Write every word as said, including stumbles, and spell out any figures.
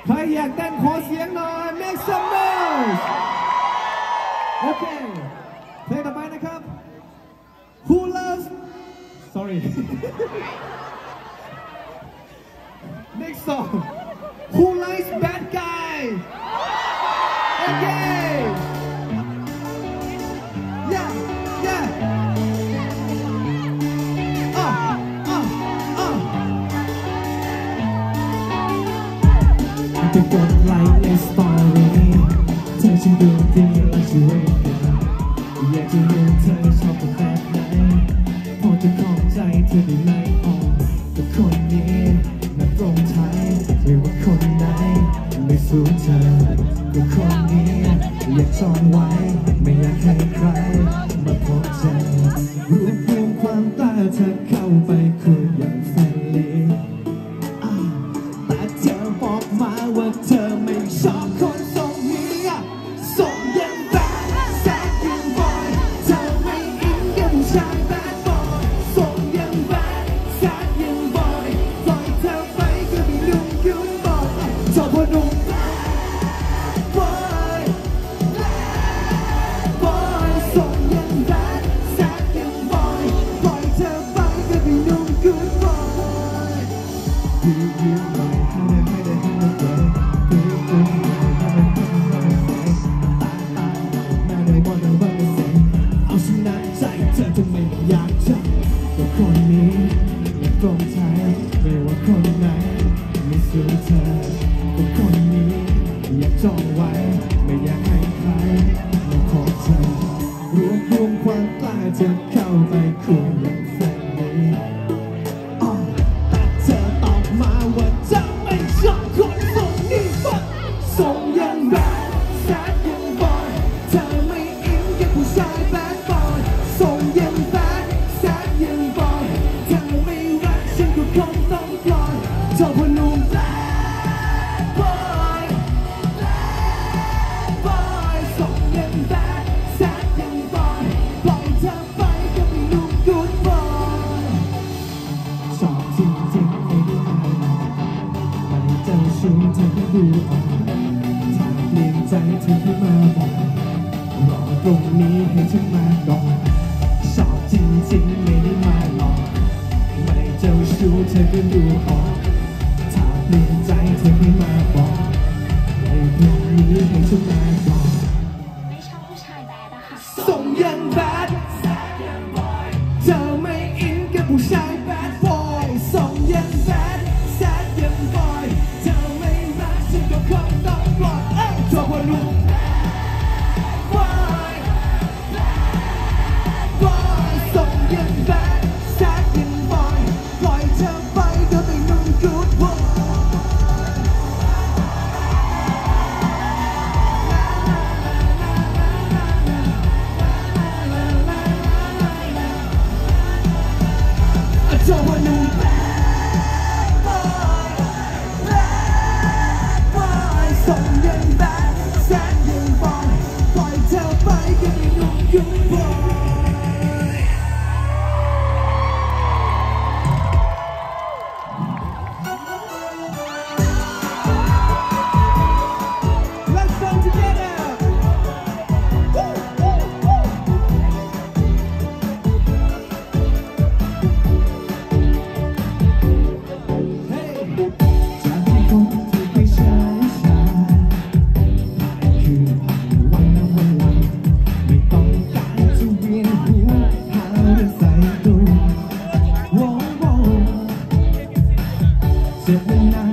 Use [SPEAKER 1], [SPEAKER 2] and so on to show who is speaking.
[SPEAKER 1] ใครอยากเต้นขอเสียงหน่อย make some noise โอเคเพลงต่อไปนะครับ Who loves sorry next song Who likes bad guy okay yeah yeah uh uh uh
[SPEAKER 2] ไปกดไลค์ในสตอรี่เธอฉันดูดีและช่วยอยากจะรู้เธอชอบแบบไหนพอจะเข้าใจเธอได้ไหมอ๋อแต่คนนี้นักตรงไทยหรือว่าคนไหนไม่สู้เธอก็คนนี้อยากจองไว้ไม่อยากให้ใครมาพบเธอรวบรวมความตาเธอเข้าไปคุยอย่างแฟนลีแต่เธอบอกมาว่าเธอไม่ชอบคนทรงนี้ส่งยังแบดแซดยังบอยเธอไม่อินกับผู้ชายแบดบอยส่งยังแบดแซดยังบอยปล่อยเธอไปก็มีนุ่มยุ่งบอยชอบว่านุ่มแบดบอยแบดบอยส่งยังแบดแซดยังบอยปล่อยเธอไปก็มีนุ่มยุ่งบอยยืดยืดหน่อยให้ได้ให้ได้ให้ได้เกินยืดยืดหน่อยให้ได้ให้ได้ให้ได้ตาตาแม่ได้บอกได้ว่าไม่เสร็จเอาชนะใจเธอทำไมอยากจับกับคนนี้ไม่ตรงใจไม่ว่าคนไหนไม่สู้เธอกับคนนี้อยากจ้องไว้ไม่อยากให้ใครมาขอเธอรวบรวมความกล้าจะเข้าไปคุยอย่างแฟนนี้แต่เธอตอบมาว่าเธอไม่ชอบคนทรงนี้ฟังส่งยังแบดแซดยังบอยเธอไม่อินกับผู้ชายแบดบอยส่งยังแบดแซดยังบอยเธอไม่รักฉันก็คงต้องปล่อยเธอพนุ่มแบดบอยแบดบอยส่งยังแบดแซดยังบอยปล่อยเธอไปก็ไม่นุ่มกูดบอยชอบจริงๆไม่ได้หายไม่ได้เจ้าชู้เธอก็ดูออกถ้าเปลี่ยนใจเธอให้มาบอกรอตรงนี้ให้ฉันมาก่อนชอบจริงๆไม่ได้มาหลอกไม่ได้เจ้าชู้เธอก็ดูออกถ้าเปลี่ยนใจเธอให้มาบอกในตรงนี้ให้ฉันมาก่อน
[SPEAKER 3] ไม่ชอบผู้ชายแบดอะค่ะ
[SPEAKER 2] ส่งยังแบดแซดยังบอยเธอไม่อินกับผู้ชายแบดบอยส่งยังแบดแซดยังบอยเธอไม่รักฉันก็คงต้องปล่อยเอ้ยเธอว่าลูกแบดบอยแบดบอยส่งยังแบดแซดยังบอยปล่อยเธอไปก็ไม่นุ่มกูดบอยเธอว่านุ่มแบดบอยแบดบอยส่งยังแบดแซดยังบอยปล่อยเธอไปก็ไม่นุ่มกูดบอย
[SPEAKER 1] let's sing together woo woo woo hey
[SPEAKER 2] จากที่คนที่ไปช้าช้าคือผ่านวันละวันวันไม่ต้องการจะเวียนหัวหาเรื่องใส่ตัวโว้โว้เจ็บนาน